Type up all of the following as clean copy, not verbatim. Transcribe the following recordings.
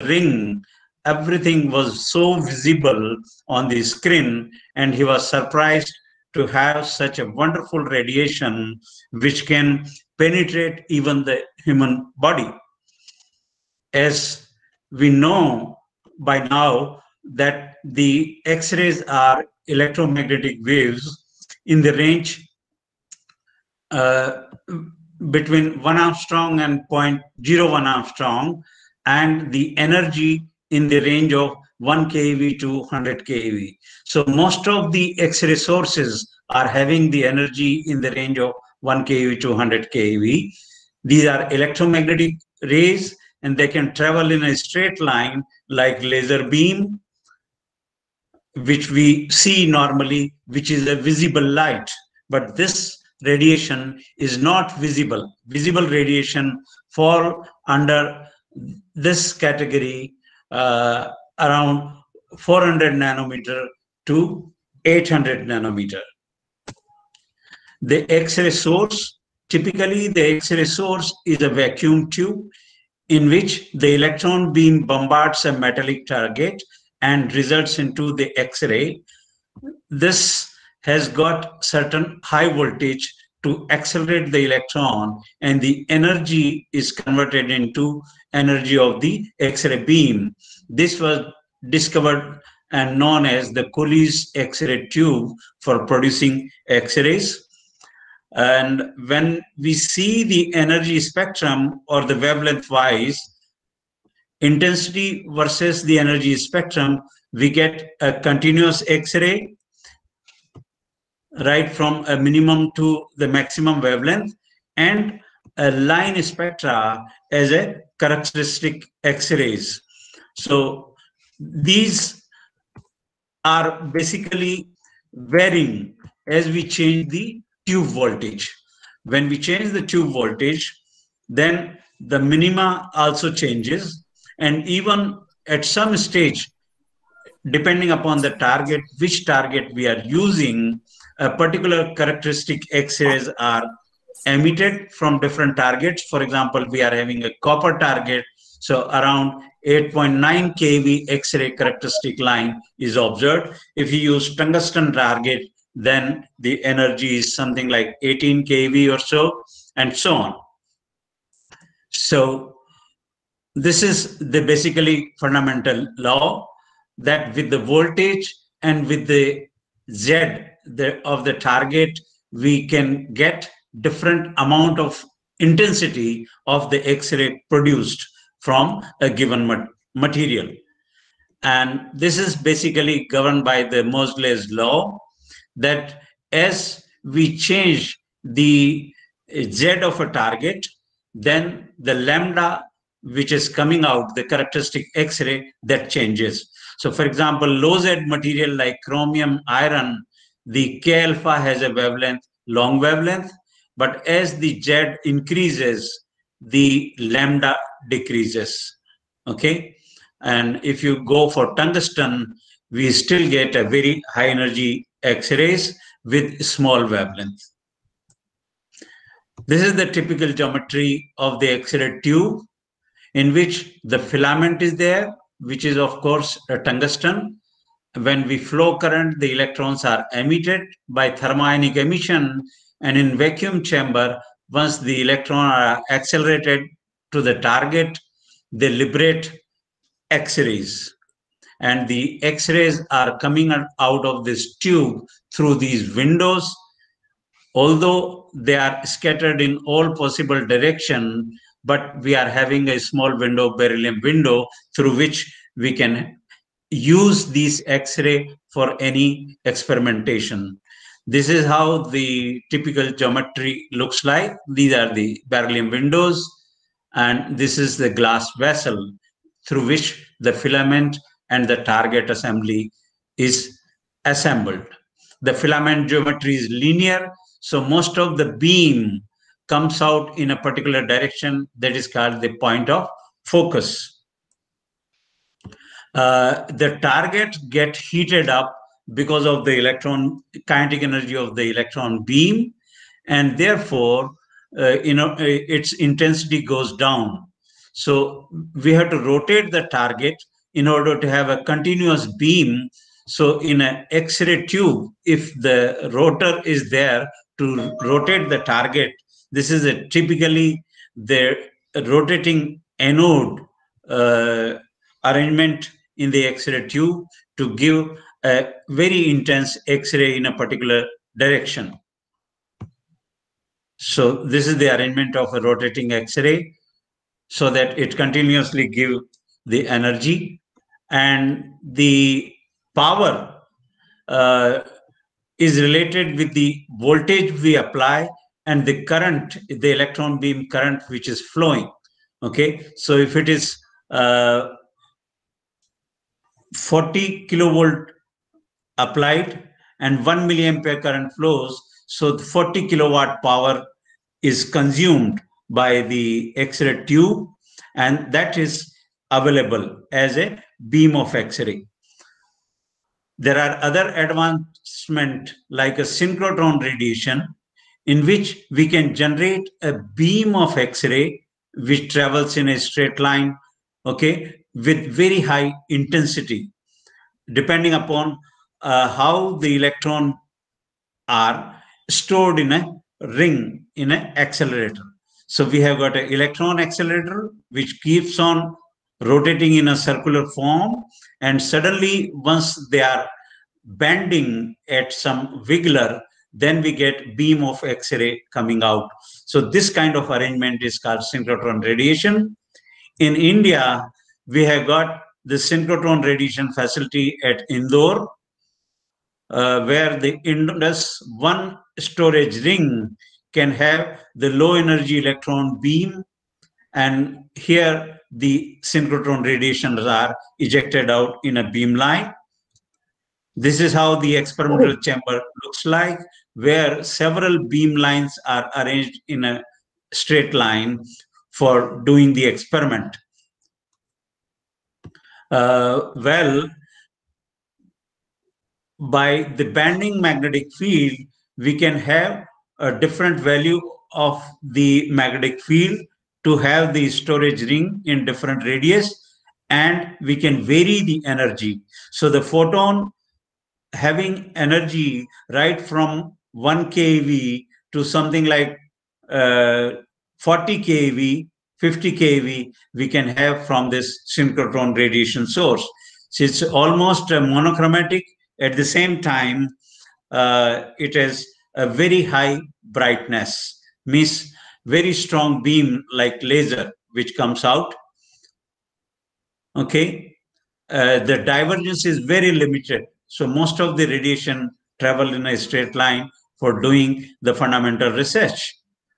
ring, everything was so visible on the screen, and he was surprised to have such a wonderful radiation which can penetrate even the human body. As we know by now that the X-rays are electromagnetic waves in the range uh, between 1 Armstrong and 0.01 Armstrong, and the energy in the range of 1 keV to 100 keV. So most of the X-ray sources are having the energy in the range of 1 keV to 100 keV. These are electromagnetic rays, and they can travel in a straight line like laser beam, which we see normally, which is a visible light. But this radiation is not visible. Visible radiation fall under this category around 400 nanometer to 800 nanometer. The X-ray source, typically the X-ray source is a vacuum tube in which the electron beam bombards a metallic target and results into the X-ray. This has got certain high voltage to accelerate the electron, and the energy is converted into energy of the X-ray beam. This was discovered and known as the Colles X-ray tube for producing X-rays. And when we see the energy spectrum or the wavelength wise, intensity versus the energy spectrum, we get a continuous X-ray right from a minimum to the maximum wavelength, and a line spectra as a characteristic X-rays. So these are basically varying as we change the tube voltage. When we change the tube voltage, then the minima also changes, and even at some stage, depending upon the target, which target we are using, a particular characteristic X-rays are emitted from different targets. For example, we are having a copper target, so around 8.9 kV X-ray characteristic line is observed. If you use tungsten target, then the energy is something like 18 kV or so, and so on. So this is the basically fundamental law, that with the voltage and with the Z of the target, we can get different amount of intensity of the X-ray produced from a given material. And this is basically governed by the Moseley's law, that as we change the Z of a target, then the lambda which is coming out, the characteristic X-ray, that changes. So for example, low Z material like chromium, iron, the K alpha has a wavelength, long wavelength, but as the Z increases, the lambda decreases, okay? And if you go for tungsten, we still get a very high energy X-rays with small wavelength. This is the typical geometry of the X-ray tube, in which the filament is there, which is of course a tungsten. When we flow current, the electrons are emitted by thermionic emission, and in vacuum chamber, once the electrons are accelerated to the target, they liberate X-rays. And the X-rays are coming out of this tube through these windows. Although they are scattered in all possible directions, but we are having a small window, beryllium window, through which we can use these X-ray for any experimentation. This is how the typical geometry looks like. These are the beryllium windows, and this is the glass vessel through which the filament and the target assembly is assembled. The filament geometry is linear, so most of the beam comes out in a particular direction that is called the point of focus. The target gets heated up because of the electron kinetic energy of the electron beam, and therefore its intensity goes down. So we have to rotate the target in order to have a continuous beam. So in an X-ray tube, if the rotor is there to rotate the target, this is a typically the rotating anode arrangement in the X-ray tube to give a very intense X-ray in a particular direction. So this is the arrangement of a rotating X-ray so that it continuously give the energy, and the power is related with the voltage we apply and the current, the electron beam current which is flowing. Okay, so if it is 40 kilovolt applied and 1 milliampere current flows, so the 40 kilowatt power is consumed by the X-ray tube, and that is available as a beam of X-ray. There are other advancements like a synchrotron radiation, in which we can generate a beam of X-ray which travels in a straight line, okay, with very high intensity, depending upon how the electron are stored in a ring in an accelerator. So we have got an electron accelerator which keeps on rotating in a circular form, and suddenly once they are bending at some wiggler, then we get beam of X-ray coming out. So this kind of arrangement is called synchrotron radiation. In India, we have got the synchrotron radiation facility at Indore, where the Indus one storage ring can have the low energy electron beam, and here the synchrotron radiations are ejected out in a beam line. This is how the experimental chamber looks like, where several beam lines are arranged in a straight line for doing the experiment. Well, by the bending magnetic field, we can have a different value of the magnetic field to have the storage ring in different radius, and we can vary the energy. So the photon having energy right from 1 keV to something like 40 keV, 50 keV, we can have from this synchrotron radiation source. So it's almost monochromatic. At the same time, it has a very high brightness, means very strong beam like laser which comes out. Okay, the divergence is very limited. So most of the radiation travel in a straight line for doing the fundamental research.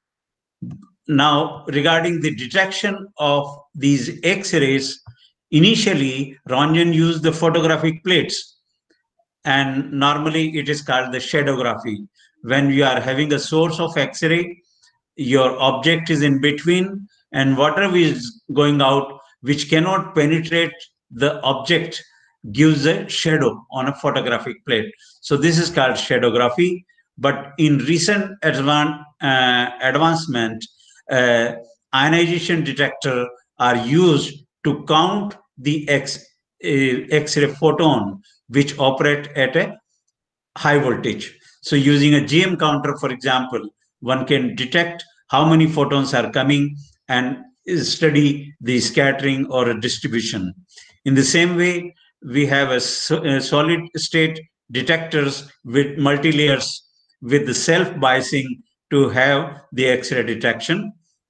Now, regarding the detection of these X-rays, initially Roentgen used the photographic plates, and normally it is called the shadowgraphy. When you are having a source of X-ray, your object is in between, and whatever is going out which cannot penetrate the object gives a shadow on a photographic plate. So this is called shadowgraphy. But in recent advancement, ionization detector are used to count the X-ray photon which operate at a high voltage. So using a GM counter, for example, one can detect how many photons are coming and study the scattering or a distribution. In the same way, we have a solid state detectors with multi-layers with the self-biasing to have the X-ray detection.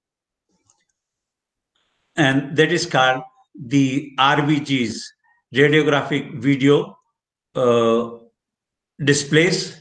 And that is called the RVGs, radiographic video displays.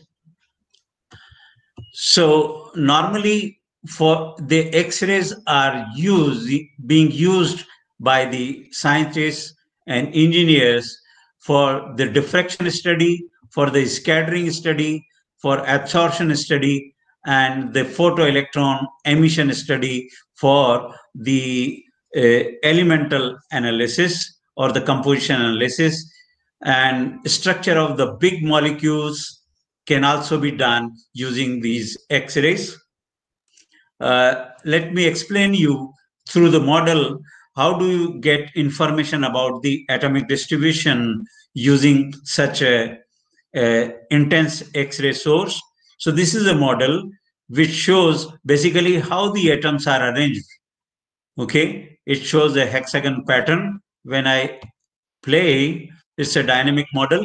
So normally for the X-rays are being used by the scientists and engineers for the diffraction study, for the scattering study, for absorption study, and the photoelectron emission study for the elemental analysis or the composition analysis. And structure of the big molecules can also be done using these X-rays. Let me explain you through the model how do you get information about the atomic distribution using such a intense X-ray source? So this is a model which shows basically how the atoms are arranged. Okay, it shows a hexagon pattern. When I play, it's a dynamic model.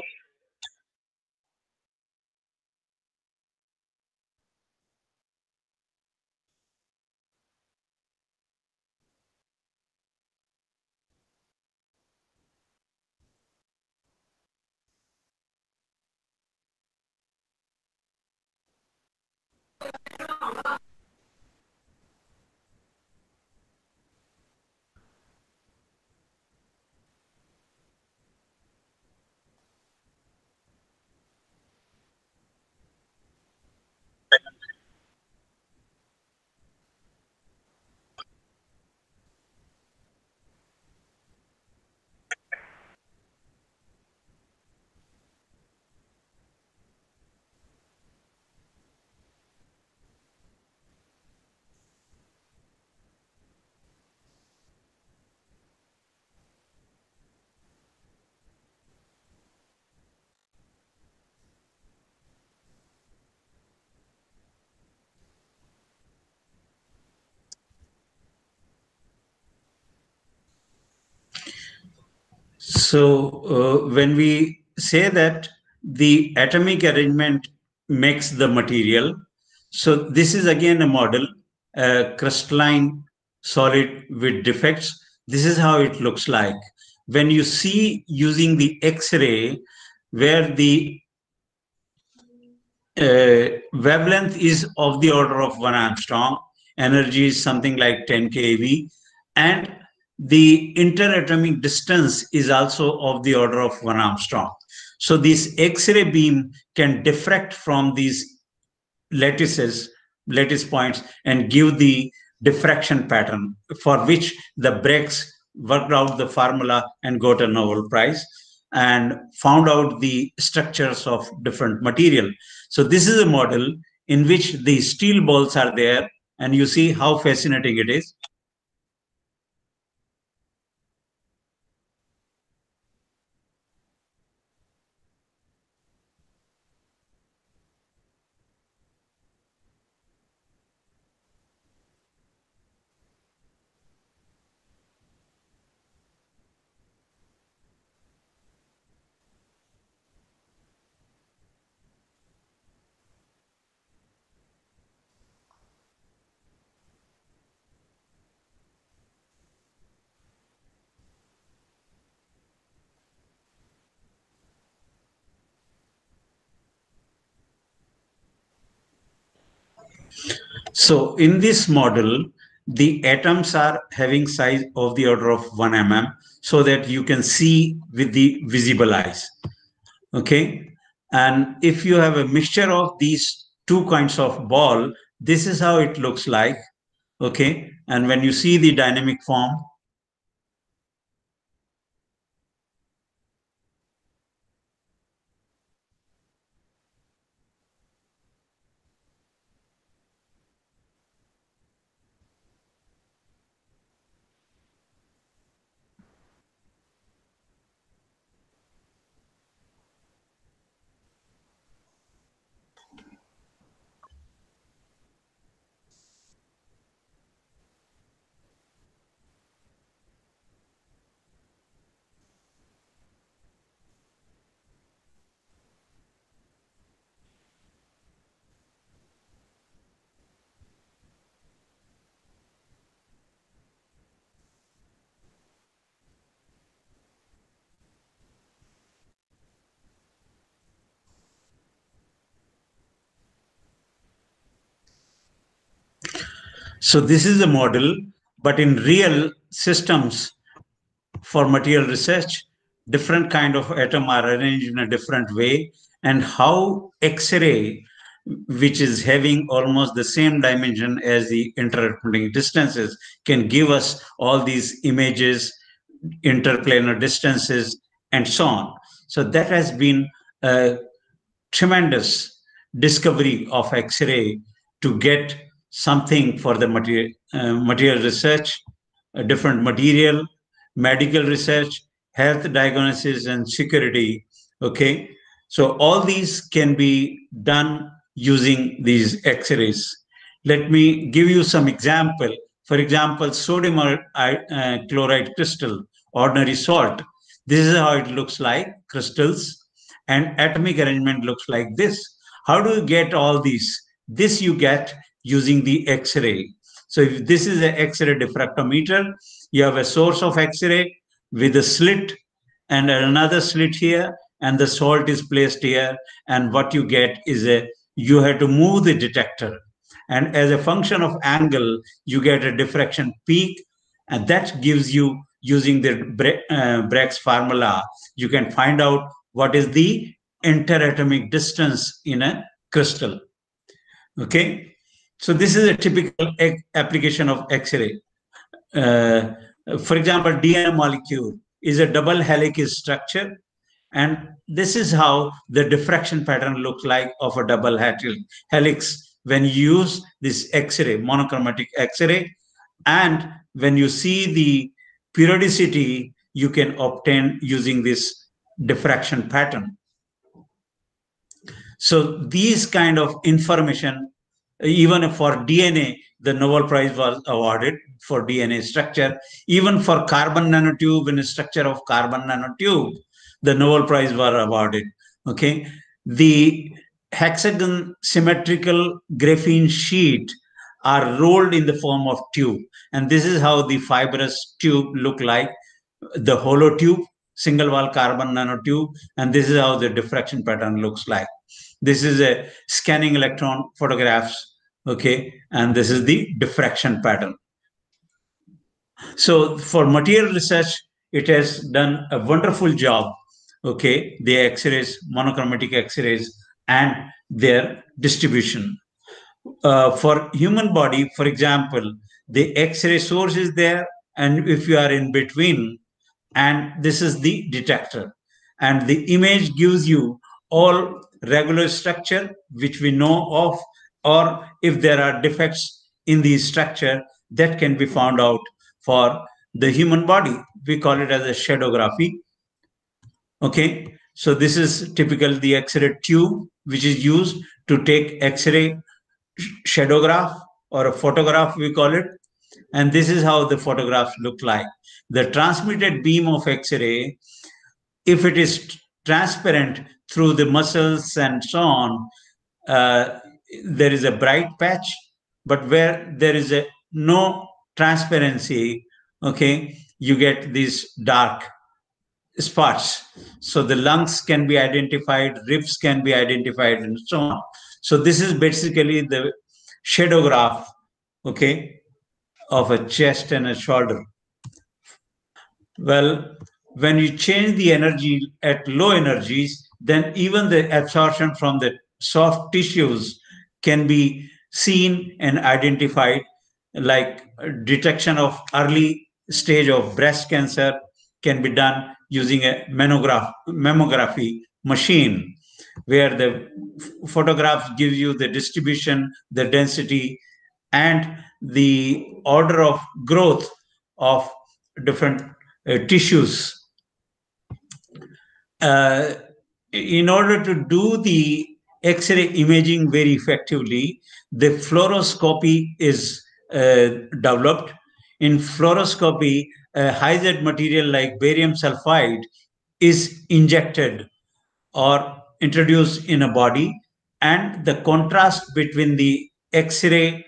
So when we say that the atomic arrangement makes the material, so this is again a model, a crystalline solid with defects. This is how it looks like. When you see using the X-ray, where the wavelength is of the order of 1 angstrom, energy is something like 10 keV, and the interatomic distance is also of the order of 1 angstrom. So this X-ray beam can diffract from these lattice points, and give the diffraction pattern, for which the Braggs worked out the formula and got a Nobel Prize and found out the structures of different material. So this is a model in which the steel balls are there, and you see how fascinating it is. So in this model, the atoms are having size of the order of 1 mm, so that you can see with the visible eyes. Okay. And if you have a mixture of these two kinds of ball, this is how it looks like. Okay. And when you see the dynamic form, so this is a model, but in real systems for material research, different kind of atom are arranged in a different way, and how X-ray, which is having almost the same dimension as the interatomic distances, can give us all these images, interplanar distances, and so on. So that has been a tremendous discovery of X-ray to get something for the material research. different material, medical research, health diagnosis, and security. Okay, so all these can be done using these X-rays. Let me give you some example. For example, sodium chloride crystal, ordinary salt. This is how it looks like, crystals, and atomic arrangement looks like this. How do you get all these? This you get using the X-ray. So if this is an X-ray diffractometer, you have a source of X-ray with a slit and another slit here, and the salt is placed here. And what you get is you have to move the detector. And as a function of angle, you get a diffraction peak, and that gives you, using the Bragg's formula, you can find out what is the interatomic distance in a crystal. Okay, so this is a typical application of X-ray. For example, DNA molecule is a double helix structure, and this is how the diffraction pattern looks like of a double helix when you use this X-ray, monochromatic X-ray. And when you see the periodicity, you can obtain using this diffraction pattern. So these kind of information, even for DNA, the Nobel Prize was awarded for DNA structure. Even for carbon nanotube and structure of carbon nanotube, the Nobel Prize were awarded. Okay, the hexagon symmetrical graphene sheet are rolled in the form of tube, and this is how the fibrous tube look like, the hollow tube, single wall carbon nanotube, and this is how the diffraction pattern looks like. This is a scanning electron photographs, okay, and this is the diffraction pattern. So for material research, it has done a wonderful job, okay, the X-rays, monochromatic X-rays, and their distribution. For human body, for example, the X-ray source is there, and if you are in between, and this is the detector, and the image gives you all regular structure which we know of, or if there are defects in the structure that can be found out for the human body. We call it as a shadowgraphy. Okay, so this is typical the X-ray tube which is used to take X-ray shadowgraph or a photograph, we call it. And this is how the photographs look like. The transmitted beam of X-ray, if it is transparent through the muscles and so on, there is a bright patch, but where there is no transparency, okay, you get these dark spots. So the lungs can be identified, ribs can be identified, and so on. So this is basically the shadowgraph, okay, of a chest and a shoulder. Well, when you change the energy at low energies, then even the absorption from the soft tissues can be seen and identified, like detection of early stage of breast cancer can be done using a mammography machine, where the photographs give you the distribution, the density, and the order of growth of different tissues. In order to do the X-ray imaging very effectively, the fluoroscopy is developed. In fluoroscopy, a high-Z material like barium sulfide is injected or introduced in a body, and the contrast between the X-ray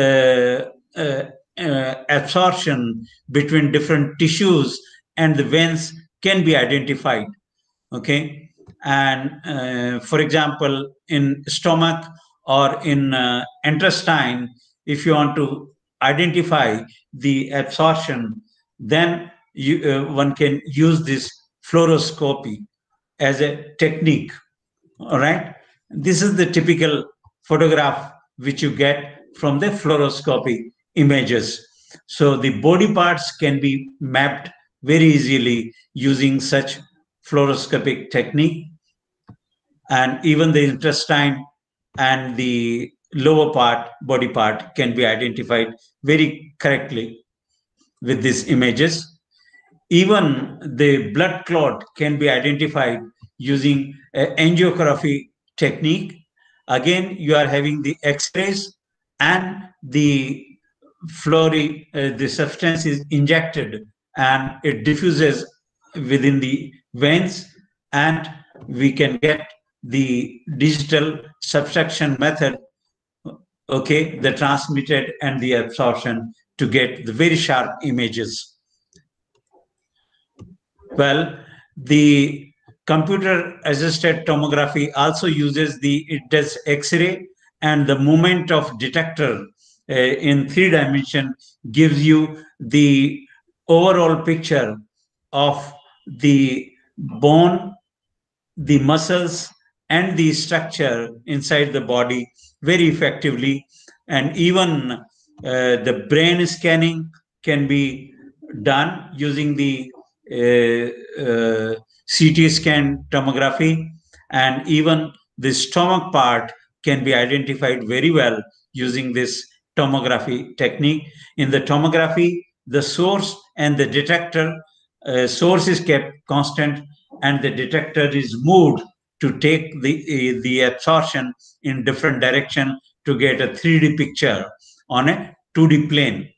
absorption between different tissues and the veins can be identified. Okay, and for example, in stomach or in intestine, if you want to identify the absorption, then one can use this fluoroscopy as a technique. All right, this is the typical photograph which you get from the fluoroscopy images. So the body parts can be mapped very easily using such fluoroscopic technique, and even the intestine and the lower part, body part, can be identified very correctly. with these images. Even the blood clot can be identified using angiography technique. Again, you are having the X-rays and the the substance is injected and it diffuses within the veins, and we can get the digital subtraction method, okay, the transmitted and the absorption to get the very sharp images. Well, the computer assisted tomography also uses it does X-ray, and the movement of detector in 3D gives you the overall picture of the bone, the muscles, and the structure inside the body very effectively. And even the brain scanning can be done using the CT scan tomography, and even the stomach part can be identified very well using this tomography technique. In the tomography, the source and the detector, source is kept constant and the detector is moved to take the absorption in different direction to get a 3D picture on a 2D plane.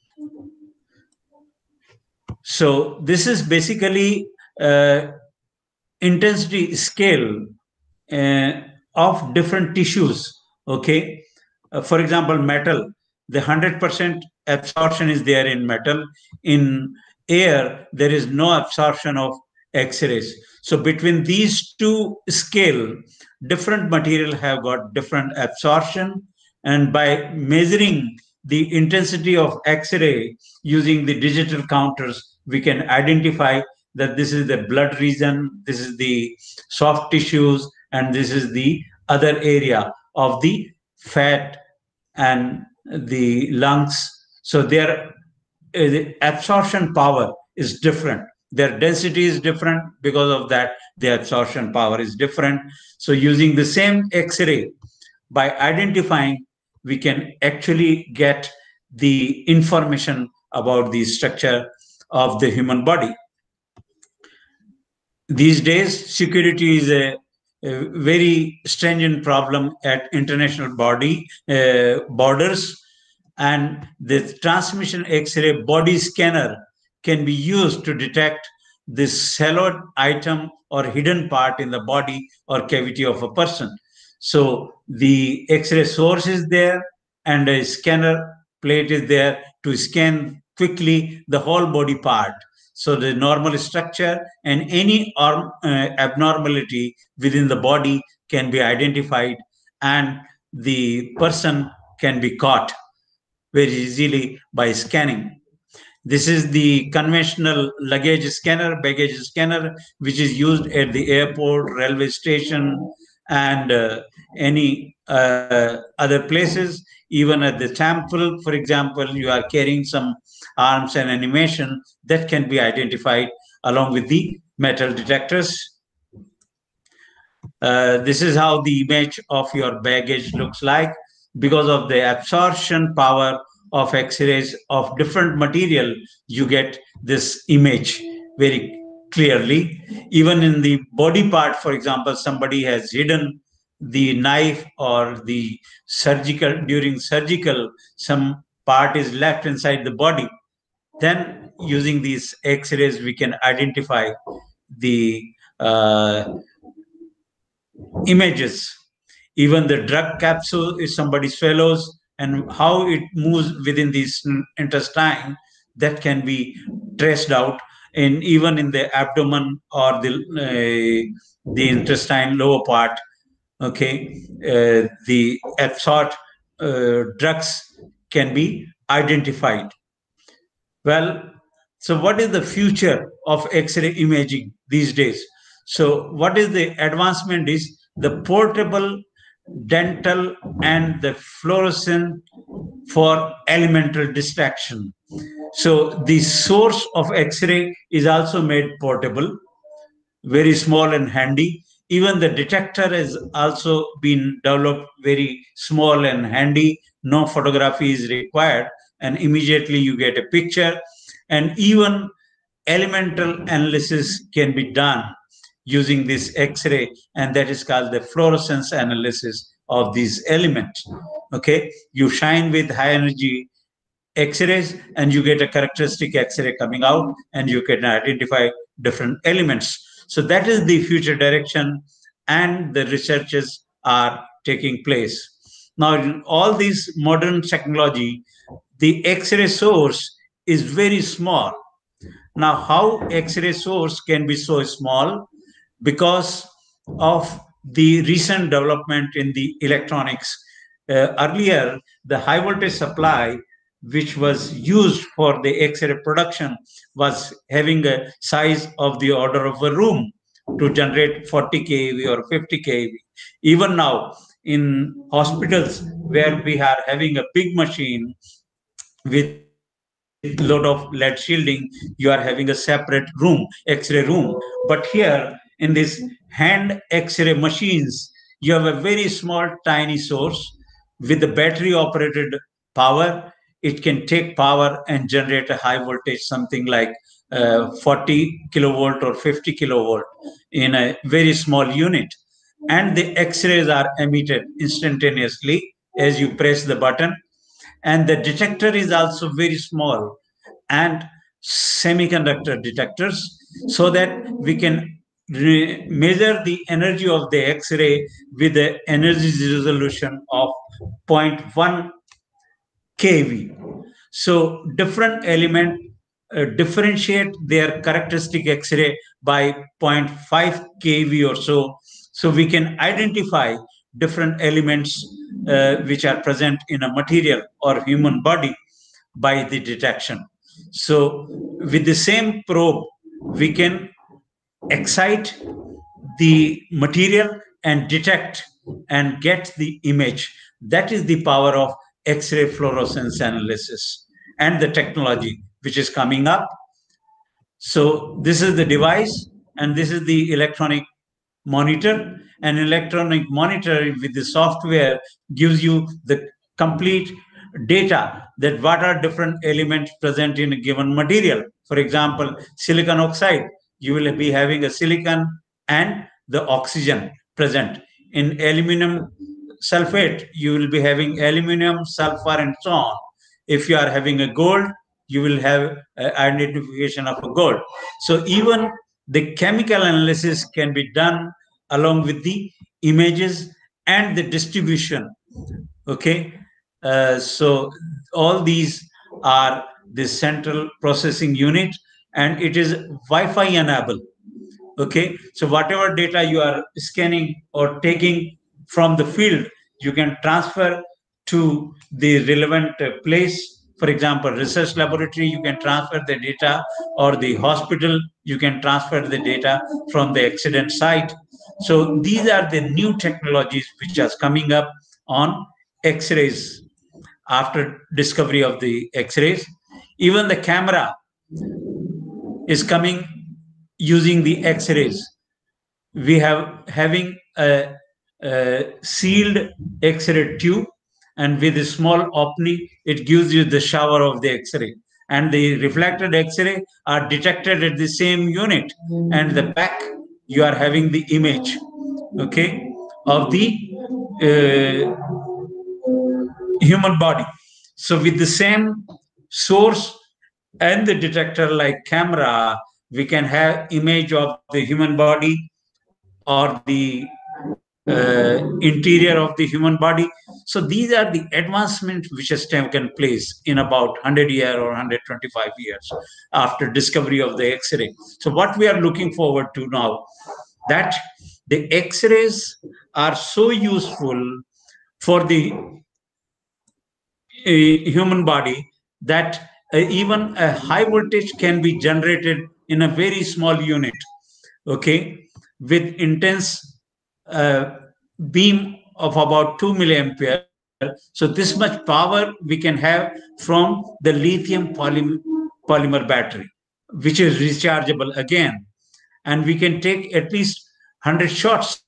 So this is basically intensity scale of different tissues. Okay, for example, metal, the 100% absorption is there in metal. In air, there is no absorption of X-rays. So between these two scale, different material have got different absorption, and by measuring the intensity of X-ray using the digital counters, we can identify that this is the blood region, this is the soft tissues, and this is the other area of the fat and the lungs. So their the absorption power is different. Their density is different. Because of that, the absorption power is different. So using the same X-ray, by identifying, we can actually get the information about the structure of the human body. These days, security is a very stringent problem at international borders, and the transmission X-ray body scanner can be used to detect this siloed item or hidden part in the body or cavity of a person. So the X-ray source is there and a scanner plate is there to scan quickly the whole body part. So the normal structure and any abnormality within the body can be identified, and the person can be caught very easily by scanning. This is the conventional luggage scanner, baggage scanner, which is used at the airport, railway station, and any other places. Even at the temple, for example, you are carrying some arms and animation that can be identified along with the metal detectors. This is how the image of your baggage looks like. Because of the absorption power of X-rays of different material, you get this image very clearly. Even in the body part, for example, somebody has hidden the knife or the during surgical, some part is left inside the body. Then using these X-rays, we can identify the images. Even the drug capsule, if somebody swallows, and how it moves within the intestine, that can be traced out. And even in the abdomen or the intestine lower part, okay, the absorbed drugs can be identified. Well, so what is the future of X-ray imaging these days? So what is the advancement is the portable dental and the fluorescent for elemental distraction. So the source of X-ray is also made portable, very small and handy. Even the detector has also been developed very small and handy. No photography is required, and immediately you get a picture. and even elemental analysis can be done using this X-ray, and that is called the fluorescence analysis of these elements. Okay, you shine with high energy X-rays and you get a characteristic X-ray coming out, and you can identify different elements. So that is the future direction, and the researches are taking place. Now, in all these modern technology, the X-ray source is very small. Now, how X-ray source can be so small? Because of the recent development in the electronics. Earlier, the high voltage supply, which was used for the X-ray production, was having a size of the order of a room to generate 40 kV or 50 kV. Even now, in hospitals where we are having a big machine with lot of lead shielding, you are having a separate room, X-ray room. But here in this hand X-ray machines, you have a very small tiny source with the battery operated power. It can take power and generate a high voltage, something like 40 kilovolt or 50 kilovolt in a very small unit. And the X-rays are emitted instantaneously as you press the button, and the detector is also very small and semiconductor detectors, so that we can measure the energy of the X-ray with the energy resolution of 0.1 kV. So different element differentiate their characteristic X-ray by 0.5 kV or so. So we can identify different elements which are present in a material or human body by the detection. So with the same probe, we can excite the material and detect and get the image. That is the power of X-ray fluorescence analysis and the technology which is coming up. So this is the device, and this is the electronic monitor. An electronic monitor with the software gives you the complete data that what are different elements present in a given material. For example, silicon oxide, you will be having a silicon and the oxygen present. In aluminum sulfate, you will be having aluminum, sulfur, and so on. If you are having a gold, you will have identification of a gold. So even the chemical analysis can be done along with the images and the distribution. Okay, so all these are the central processing unit, and it is Wi-Fi enabled. Okay, so whatever data you are scanning or taking from the field, you can transfer to the relevant place. For example, research laboratory, you can transfer the data, or the hospital, you can transfer the data from the accident site. So these are the new technologies which are coming up on X-rays. After discovery of the X-rays, even the camera is coming using the X-rays. We have having a sealed X-ray tube, and with a small opening, it gives you the shower of the X-ray. And the reflected X-ray are detected at the same unit, and the back you are having the image, okay, of the human body. So with the same source and the detector like camera, we can have image of the human body or the interior of the human body. So these are the advancements which has taken place in about 100 years or 125 years after discovery of the X-ray. So what we are looking forward to now, that the X-rays are so useful for the human body that even a high voltage can be generated in a very small unit, okay, with intense beam of about 2 milliampere. So this much power we can have from the lithium polymer battery, which is rechargeable again, and we can take at least 100 shots,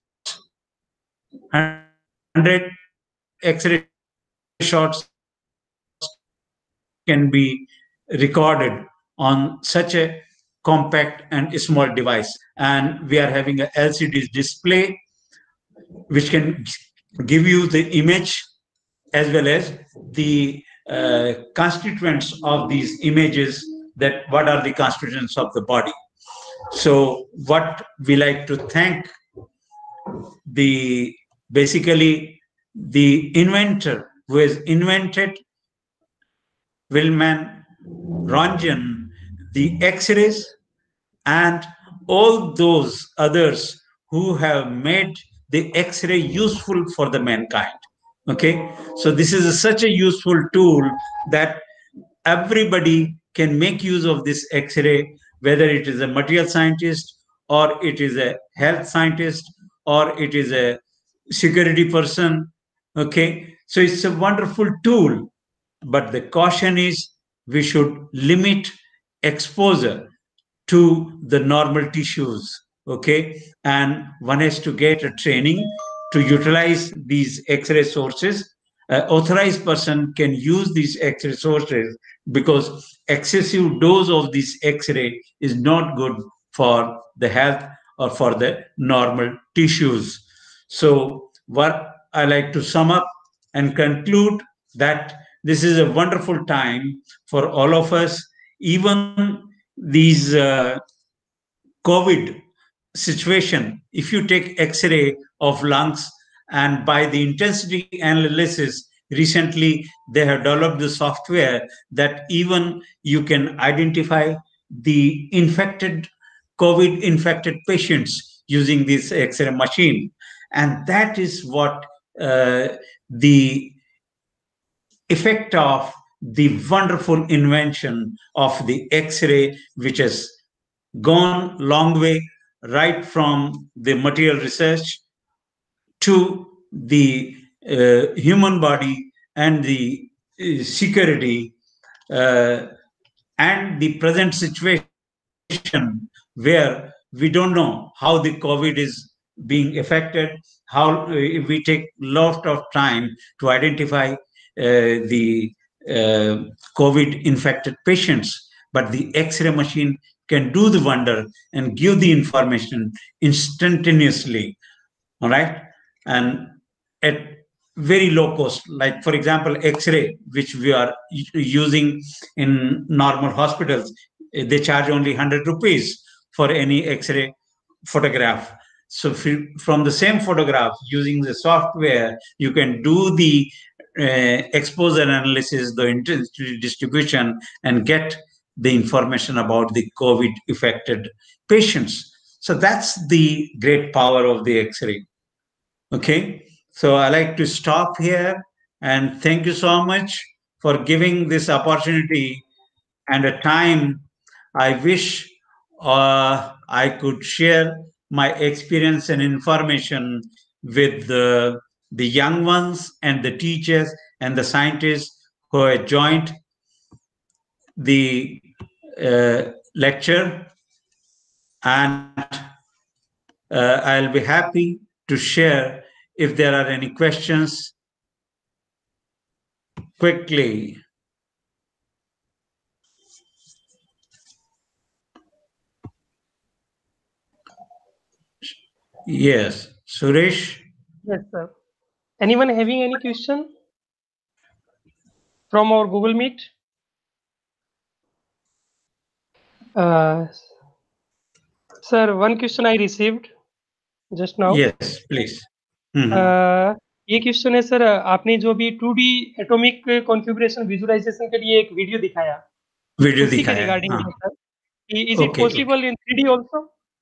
100 X-ray shots can be recorded, okay, on such a compact and small device. And we are having a LCD display which can give you the image as well as the constituents of these images, that what are the constituents of the body. So what we like to thank the basically the inventor who has invented Willman Röntgen, the X-rays, and all those others who have made the X-ray useful for the mankind. Okay, so this is such a useful tool that everybody can make use of this X-ray, whether it is a material scientist or it is a health scientist or it is a security person. Okay, so it's a wonderful tool, but the caution is we should limit exposure to the normal tissues. Okay, and one has to get a training to utilize these X-ray sources. An authorized person can use these X-ray sources, because excessive dose of this X-ray is not good for the health or for the normal tissues. So what I like to sum up and conclude that this is a wonderful time for all of us. Even these COVID situation, if you take X-ray of lungs, and by the intensity analysis, recently they have developed the software that even you can identify the infected, COVID infected patients using this X-ray machine. And that is what the effect of the wonderful invention of the X-ray, which has gone long way, right from the material research to the human body and the security, and the present situation where we don't know how the COVID is being affected, how we take lot of time to identify the COVID infected patients, but the X-ray machine can do the wonder and give the information instantaneously. All right, and at very low cost. Like for example, X-ray, which we are using in normal hospitals, they charge only 100 rupees for any X-ray photograph. So from the same photograph, using the software, you can do the exposure analysis, the intensity distribution, and get the information about the COVID affected patients. So that's the great power of the X-ray. Okay, so I like to stop here, and thank you so much for giving this opportunity and a time. I wish I could share my experience and information with the young ones and the teachers and the scientists who have joined the lecture, and I'll be happy to share if there are any questions quickly. Yes, Suresh. Yes, sir. Anyone having any question from our Google Meet? Sir, one question I received just now. Yes, please. ये question है sir, आपने जो भी 2D atomic configuration visualisation के लिए एक video दिखाया, उसी के रिगार्डिंग है sir, is it possible in 3D also?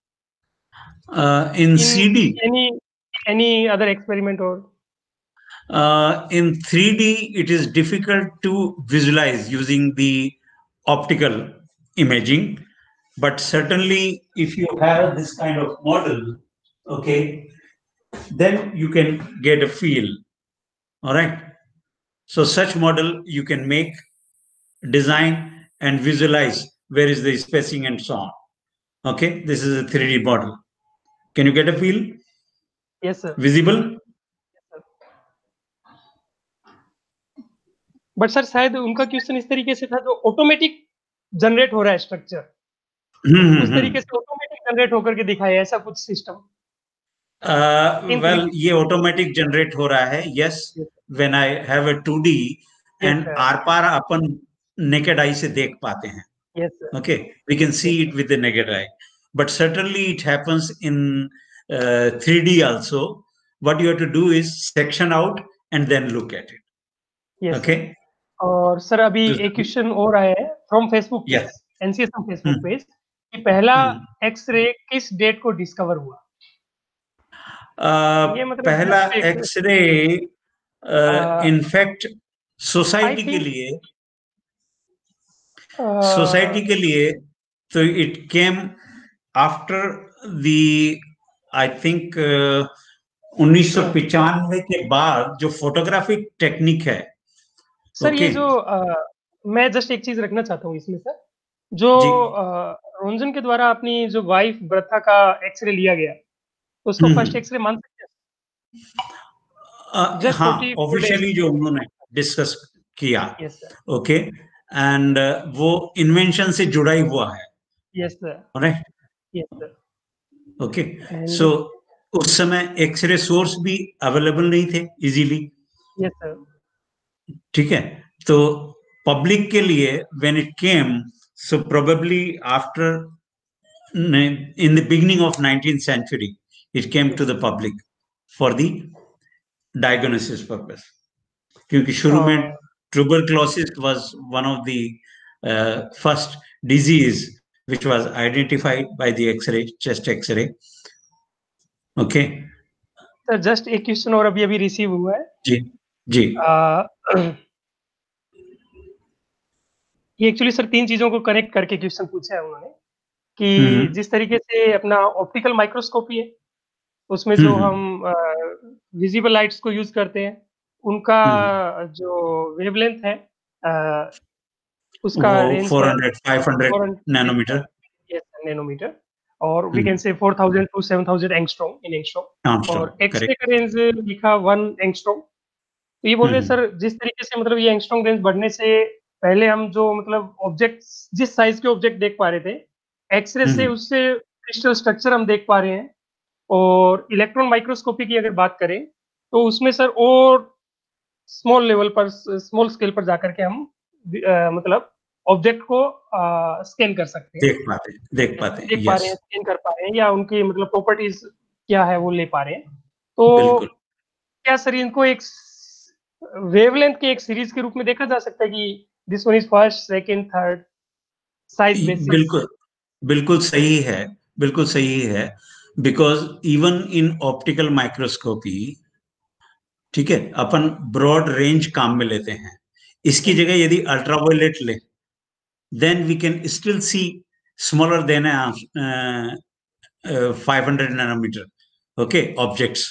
In CD, any other experiment or in 3D it is difficult to visualize using the optical imaging, but certainly if you have this kind of model, okay, then you can get a feel. All right, so such model you can make, design, and visualize where is the spacing and so on. Okay, this is a 3D model. Can you get a feel? Yes, sir. Visible? But sir शायद उनका question इस तरीके से था, जो automatic generate हो रहा है स्ट्रक्चर, उस तरीके से ऑटोमेटिक जनरेट होकर के दिखाया ऐसा कुछ सिस्टम? वेल ये ऑटोमेटिक जनरेट हो रहा है, yes, when I have a 2D and आर पार अपन नेकेड आई से देख पाते हैं. Yes, sir. Okay, we can see it with the naked eye, but certainly it happens in 3D also. What you have to do is section out and then look at it. Yes, okay. और sir अभी एक question और आया है from Facebook page, NCSM Facebook page, कि पहला x ray किस date को डिस्कवर हुआ? ये मतलब पहला एक्सरे इनफैक्ट सोसाइटी के लिए तो it came after the, I think 1995 के बाद जो फोटोग्राफिक टेक्निक है सर. ये जो मैं जस्ट एक चीज रखना चाहता हूँ इसमें सर, जो रोंजन के द्वारा अपनी जो वाइफ ब्रथा का एक्सरे लिया गया, उसको फर्स्ट एक्सरे मान सकते हैं? हाँ, ऑफिशियली जो उन्होंने डिस्कस किया, ओके, एंड वो इन्वेंशन से जुड़ा ही हुआ है. Yes sir. Right. Yes sir. Okay, so उस समय एक्सरे सोर्स भी अवेलेबल नहीं थे इजीली. Yes sir. ठीक है, तो पब्लिक के लिए when it came, so probably after in the beginning of 19th century it came to the public for the diagnosis purpose, क्योंकि शुरू में tuberculosis was one of the first disease which was identified by the x-ray, chest x-ray. okay sir just एक question और अभी receive हुआ है. जी जी. ये actually sir 3 चीजों को कनेक्ट करके क्वेश्चन पूछा है उन्होंने, कि जिस तरीके से अपना ऑप्टिकल माइक्रोस्कोपी है, उसमें जो हम विजिबल लाइट्स को यूज करते हैं, उनका जो वेवलेंथ है उसका रेंज 400-500 नैनोमीटर. Yes, nanometre. और we can say 4000 to 7000 angstrom in angstrom. और एक्सरे का रेंज लिखा 1 एंगस्ट्रॉम. तो ये बोल रहे हैं सर, जिस तरीके से मतलब ये एंगस्ट्रॉम रेंज बढ़ने से पहले हम जो मतलब ऑब्जेक्ट, जिस साइज के ऑब्जेक्ट देख पा रहे थे, एक्सरे से उससे क्रिस्टल स्ट्रक्चर हम देख पा रहे हैं. और इलेक्ट्रॉन माइक्रोस्कोपी की अगर बात करें तो उसमें सर और स्मॉल लेवल पर, स्मॉल स्केल पर जाकर के हम मतलब ऑब्जेक्ट को स्कैन कर सकते हैं, देख पा रहे हैं, स्कैन कर पा रहे हैं, या उनकी मतलब प्रॉपर्टीज क्या है वो ले पा रहे हैं. तो क्या सर इनको एक वेवलेंथ के एक सीरीज के रूप में देखा जा सकता है कि this one is first, second, third size basis? बिल्कुल सही है, बिल्कुल सही है. Because even in optical microscopy, ठीक है, अपन ब्रॉड रेंज काम में लेते हैं. इसकी जगह यदि अल्ट्रावायलेट ले, then we can still see smaller than 500 nanometre. Okay, objects.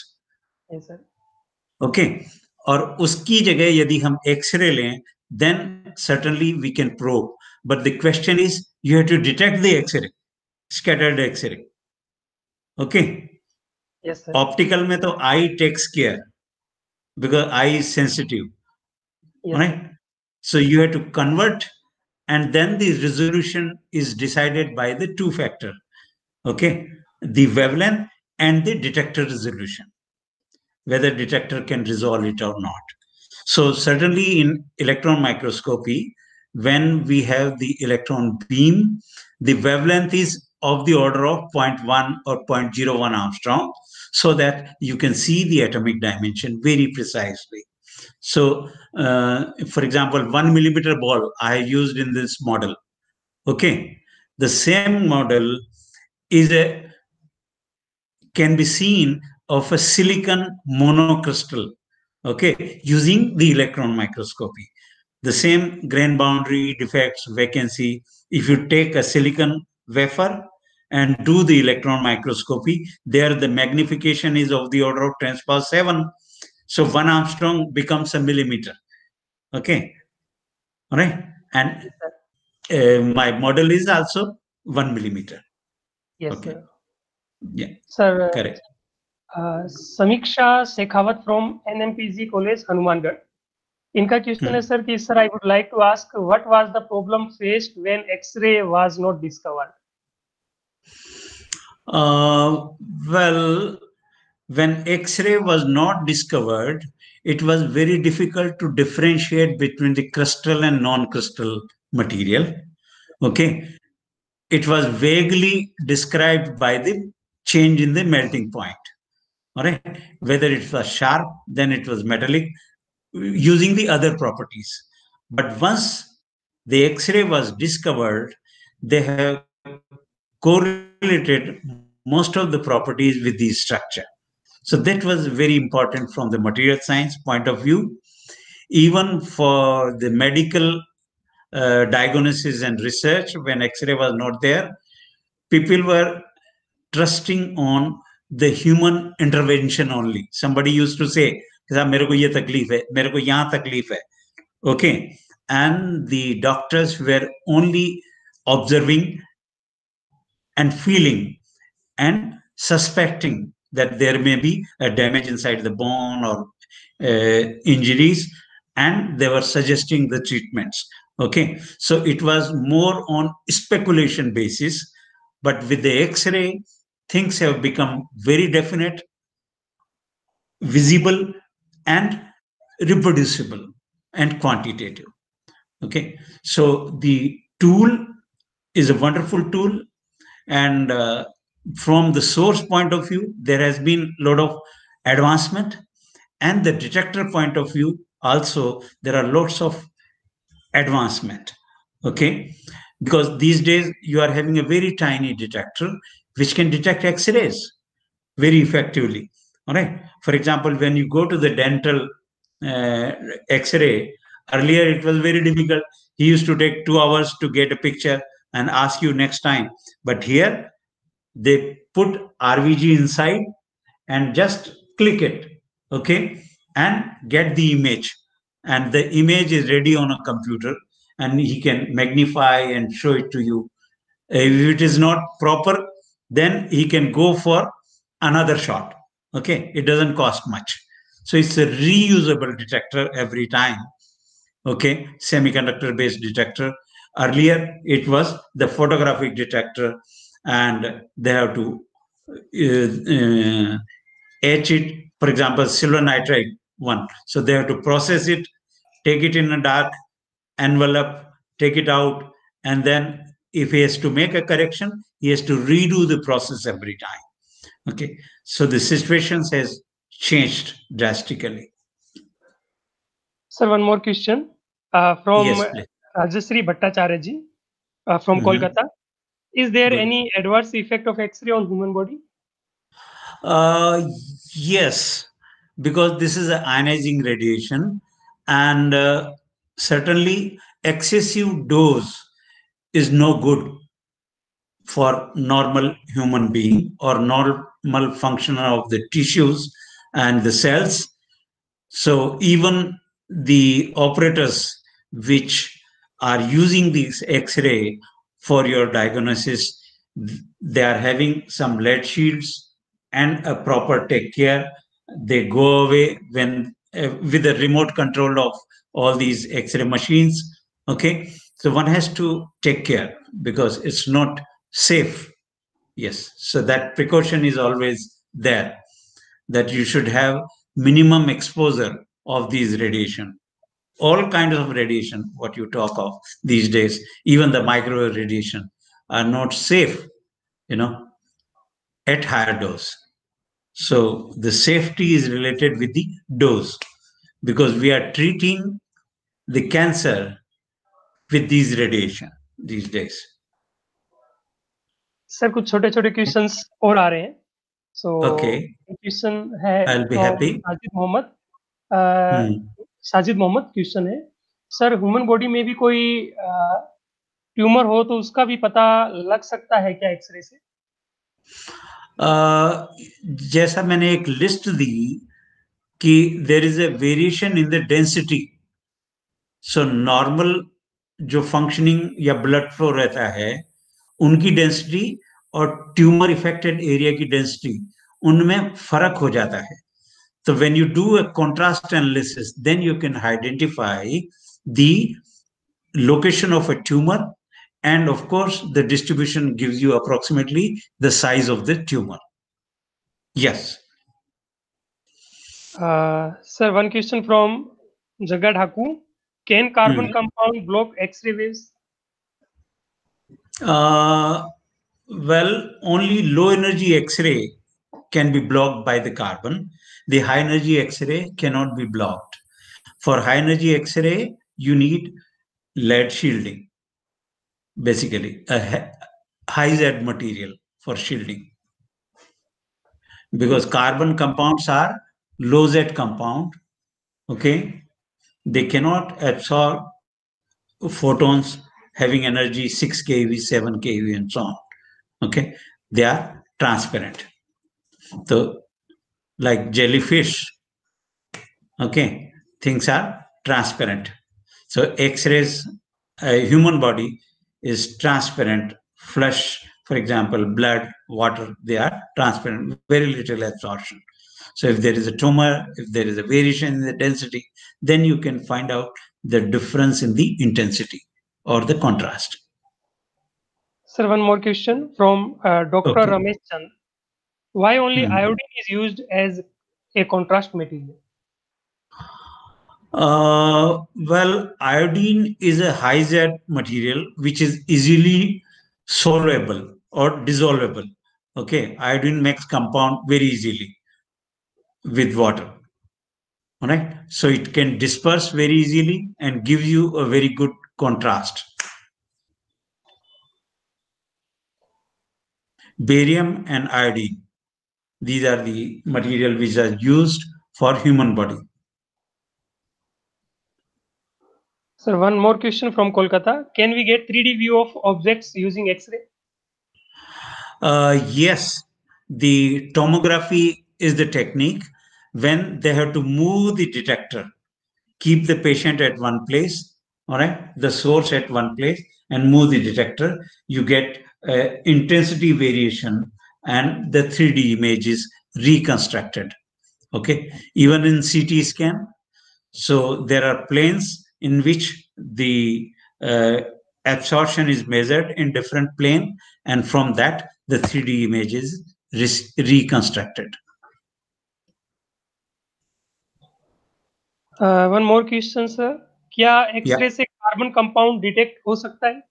Okay, और उसकी जगह यदि हम एक्सरे लें, then certainly we can probe. But the question is, you have to detect the X-ray, scattered X-ray. Okay. Yes, sir. Optical में तो eye takes care because eye is sensitive. Yes, right? Sir. So you have to convert, and then the resolution is decided by the two factor. Okay, the wavelength and the detector resolution, whether detector can resolve it or not. So certainly in electron microscopy, when we have the electron beam, the wavelength is of the order of 0.1 or 0.01 Armstrong, so that you can see the atomic dimension very precisely. So, for example, 1 millimeter ball I used in this model. Okay, the same model can be seen of a silicon monocrystal. Okay, using the electron microscopy. The same grain boundary, defects, vacancy. If you take a silicon wafer and do the electron microscopy, there the magnification is of the order of 10^7. So 1 Armstrong becomes a millimeter. Okay, all right. And my model is also 1 millimeter. Yes, okay. Sir. Yeah. Sir. Correct. Samiksha Shekhawat from NMPG College, Hanumangarh. इनका question है sir कि sir I would like to ask what was the problem faced when x-ray was not discovered. Well, when X-ray was not discovered, it was very difficult to differentiate between the crystal and non-crystal material. Okay, it was vaguely described by the change in the melting point. All right, whether it was sharp, then it was metallic, using the other properties. But once the X-ray was discovered, they have correlated most of the properties with the structure. So that was very important from the material science point of view. Even for the medical diagnosis and research, when X-ray was not there, people were trusting on the human intervention only. Somebody used to say, "मेरे को ये तकलीफ है, मेरे को यहाँ तकलीफ है." Okay, and the doctors were only observing and feeling and suspecting that there may be a damage inside the bone or injuries, and they were suggesting the treatments. Okay, so it was more on speculation basis, but with the X-ray, things have become very definite, visible, and reproducible and quantitative. Okay, so the tool is a wonderful tool, and from the source point of view, there has been a lot of advancement, and the detector point of view also, there are lots of advancement. Okay, because these days you are having a very tiny detector which can detect X-rays very effectively. All right, for example, when you go to the dental X-ray, earlier it was very difficult. He used to take 2 hours to get a picture and ask you next time. But here they put RVG inside and just click it, okay, and get the image. And the image is ready on a computer, and he can magnify and show it to you. If it is not proper, then he can go for another shot. Okay, it doesn't cost much. So it's a reusable detector every time. Okay, semiconductor based detector. Earlier it was the photographic detector, and they have to etch it, for example, silver nitride one. So they have to process it, take it in a dark envelope, take it out, and then if he has to make a correction, he has to redo the process every time. Okay, so the situations has changed drastically. Sir, one more question from Rajashree Bhattacharya ji from Kolkata. Is there any adverse effect of X-ray on human body? Yes, because this is an ionizing radiation, and certainly excessive dose is no good for normal human being or normal function of the tissues and the cells. So even the operators which are using this X-ray for your diagnosis, they are having some lead shields and a proper take care. They go away when with the remote control of all these X-ray machines. Okay, so one has to take care because it's not safe. Yes, so that precaution is always there, that you should have minimum exposure of these radiation. All kinds of radiation, what you talk of these days, even the microwave radiation, are not safe, at higher dose. So the safety is related with the dose, because we are treating the cancer with these radiation these days. Sir कुछ छोटे छोटे questions और आ रहे हैं. So question है Sajid Mohammad question है, sir human body में भी कोई ट्यूमर हो तो उसका भी पता लग सकता है क्या एक्सरे से? जैसा मैंने एक लिस्ट दी कि there is a variation in the density. So normal जो फंक्शनिंग या ब्लड फ्लो रहता है, उनकी डेंसिटी और ट्यूमर इफेक्टेड एरिया की डेंसिटी, उनमें फर्क हो जाता है. So when you do a contrast analysis, then you can identify the location of a tumor, and of course the distribution gives you approximately the size of the tumor. Yes. Sir, one question from Jagat Haku. Can carbon compound block X-ray waves? Well, only low energy X-ray can be blocked by the carbon. The high energy X-ray cannot be blocked. For high energy X-ray, you need lead shielding, basically a high Z material for shielding, because carbon compounds are low Z compound. Okay, they cannot absorb photons having energy 6 keV, 7 keV, and so on. Okay, they are transparent. So, like jellyfish, okay, things are transparent. So, X-rays, a human body is transparent. Flesh, for example, blood, water, they are transparent, very little absorption. So, if there is a tumor, if there is a variation in the density, then you can find out the difference in the intensity or the contrast. Sir, one more question from Dr. Ramesh Chand. Why only iodine is used as a contrast material? Well, iodine is a high Z material which is easily soluble or dissolvable. Okay, iodine makes compound very easily with water. All right, so it can disperse very easily and give you a very good contrast. Barium and iodine, these are the material which are used for human body. Sir, one more question from Kolkata. Can we get 3D view of objects using X-ray? Yes, the tomography is the technique when they have to move the detector, keep the patient at one place, all right, the source at one place, and move the detector. You get intensity variation, and the 3D image is reconstructed. Okay, even in CT scan. So there are planes in which the absorption is measured in different plane, and from that the 3D image is reconstructed. One more question, sir. क्या x-ray से carbon compound detect हो सकता है?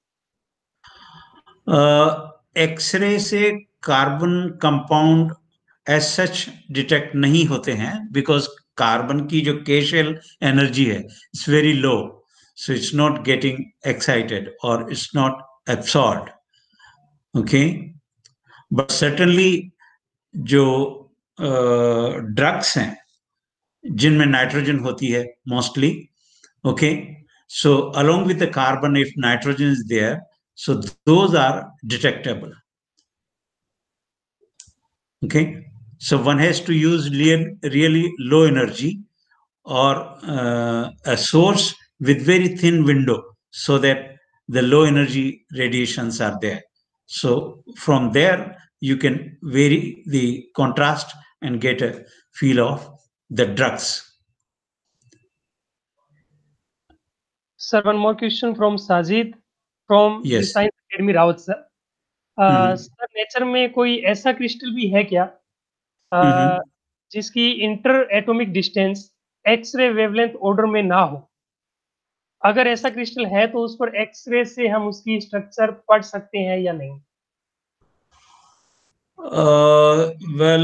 X-ray से carbon compound as such detect नहीं होते हैं, because carbon की जो केशल एनर्जी है it's very low, so it's not getting excited or it's not absorbed. Okay, but certainly जो ड्रग्स हैं जिनमें नाइट्रोजन होती है mostly, okay, so along with the carbon, if nitrogen is there, so those are detectable. Okay, so one has to use really low energy or a source with very thin window so that the low energy radiations are there. So from there you can vary the contrast and get a feel of the drugs. Sir, one more question from Sajid from the Science Academy Rawat sir. Sir nature में कोई ऐसा crystal भी है क्या जिसकी inter atomic distance x-ray wavelength order में ना हो? अगर ऐसा क्रिस्टल है तो उस पर एक्सरे से हम उसकी स्ट्रक्चर पढ़ सकते हैं या नहीं? वेल,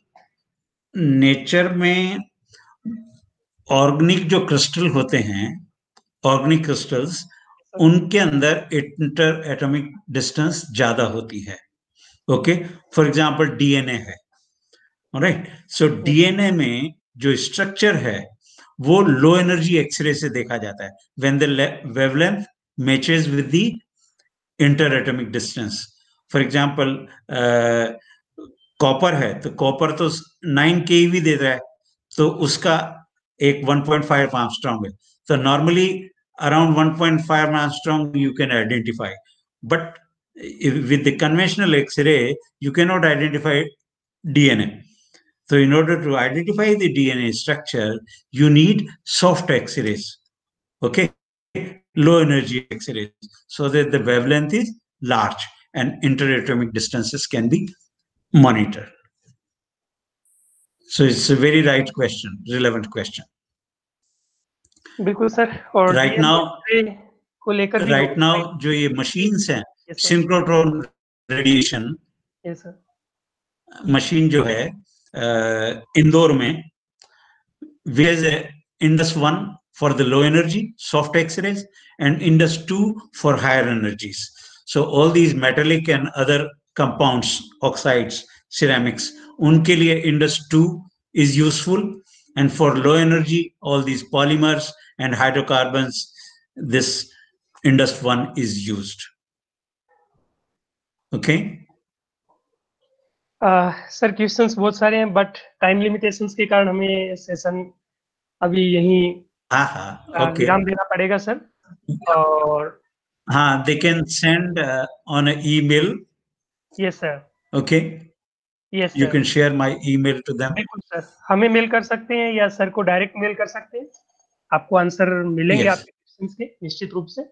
नेचर में ऑर्गेनिक जो क्रिस्टल होते हैं, ऑर्गेनिक क्रिस्टल्स, उनके अंदर इंटर एटॉमिक डिस्टेंस ज्यादा होती है. ओके, फॉर एग्जांपल डीएनए है, ऑलराइट. सो डीएनए में जो स्ट्रक्चर है वो लो एनर्जी एक्सरे से देखा जाता है when the wavelength matches with the inter atomic distance. For example copper है तो कॉपर तो 9 केवी दे रहा है, तो उसका एक 1.5 आर्मस्ट्रॉन्ग है, तो normally around 1.5 Armstrong you can identify, but with the conventional X-ray you cannot identify DNA. So in order to identify the DNA structure, you need soft X-rays, okay, low energy X-rays, so that the wavelength is large and interatomic distances can be monitored. So it's a very right question, relevant question. बिल्कुल sir, और right now को लेकर भी right now जो ये machines हैं, synchrotron radiation machine जो है इंदौर में, there's a Indus 1 for the low energy soft X-rays and Indus 2 for higher energies. So all these metallic and other compounds, oxides, ceramics, unke liye Indus 2 is useful, and for low energy, all these polymers and hydrocarbons, this Indus 1 is used. Okay. Sir questions बहुत सारे हैं, but time limitations के कारण हमें session अभी यहीं विराम देना पड़ेगा सर. और हाँ, they can send on an email. Yes sir. Okay. Yes sir. You can share my email to them. बिल्कुल सर, हमें मेल कर सकते हैं या सर को डायरेक्ट मेल कर सकते हैं, आपको आंसर मिलेंगे आपके क्वेश्चंस के निश्चित रूप से.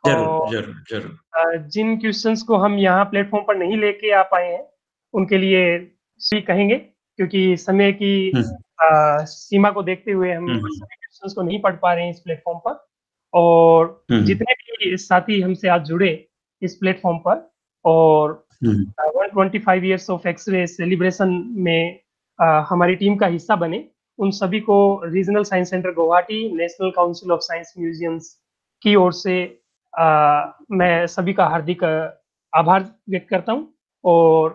जरूर. जिन क्वेश्चंस को हम यहाँ प्लेटफॉर्म पर नहीं लेके आ पाए हैं उनके लिए सी कहेंगे, क्योंकि समय की सीमा को देखते हुए हम सभी क्वेश्चंस को नहीं पढ़ पा रहे हैं इस प्लेटफॉर्म पर. और जितने भी साथी हमसे आज जुड़े इस प्लेटफॉर्म पर और 125 इयर्स ऑफ एक्सरे सेलिब्रेशन में हमारी टीम का हिस्सा बने, उन सभी को regional science centre Guwahati, national council of science museums की ओर से मैं सभी का हार्दिक आभार व्यक्त करता हूं. और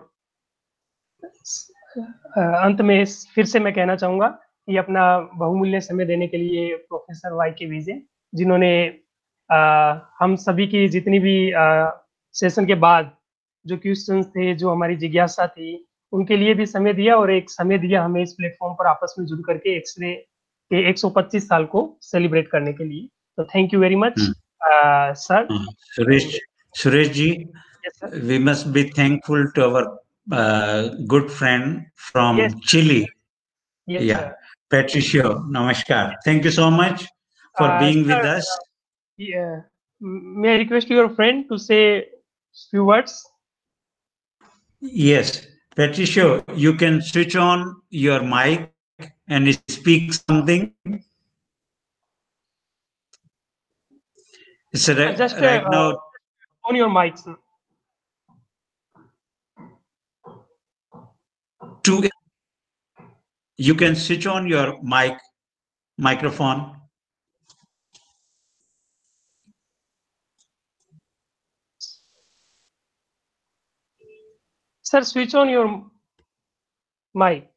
अंत में फिर से मैं कहना चाहूंगा कि अपना बहुमूल्य समय देने के लिए प्रोफेसर वाई के विजय, जिन्होंने हम सभी की जितनी भी सेशन के बाद जो क्वेश्चंस थे, जो हमारी जिज्ञासा थी, उनके लिए भी समय दिया और एक समय दिया हमें इस प्लेटफॉर्म पर आपस में जुड़ करके एक्सरे के 125 साल को सेलिब्रेट करने के लिए. तो thank you very much sir. Suresh ji, yes, we must be thankful to our good friend from Chile. Yes, yeah, sir. Patricio, namaskar. Thank you so much for being with us. Yeah. May I request your friend to say few words? Yes, Patricio, you can switch on your mic and speak something. It's just right now on your mic, sir. You can switch on your microphone. Sir, switch on your mic.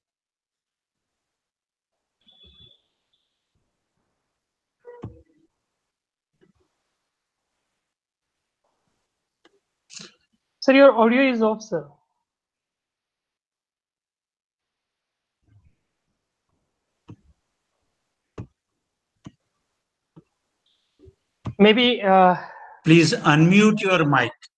Sir, your audio is off, sir. Maybe please unmute your mic.